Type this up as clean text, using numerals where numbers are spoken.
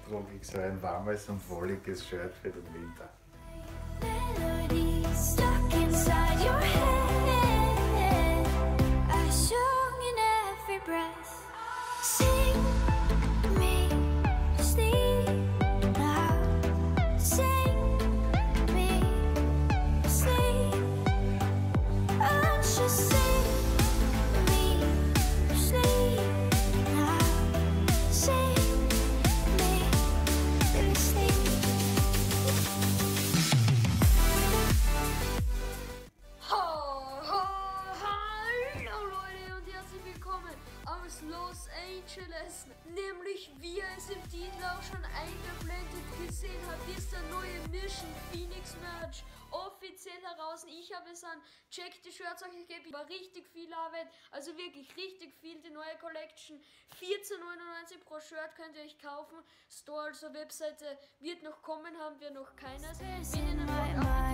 trage ich so ein warmes und wolliges Shirt für den Winter. Stuck inside your head, I sung in every breath. Sing me sleep now. Sing me sleep. Oh, just sing me sleep now. Sing me sleep. Hallo Leute und herzlich willkommen aus Los Angeles. Nämlich, wie ihr es im Titel auch schon eingeblendet gesehen habt, ist der neue Mission Phoenix Merch offiziell heraus. Ich habe es an. Checkt die Shirts euch, ich gebe war richtig viel Arbeit, also wirklich richtig viel. Die neue Collection 14,99 pro Shirt könnt ihr euch kaufen. Store, also Webseite wird noch kommen, haben wir noch keines. In my eyes.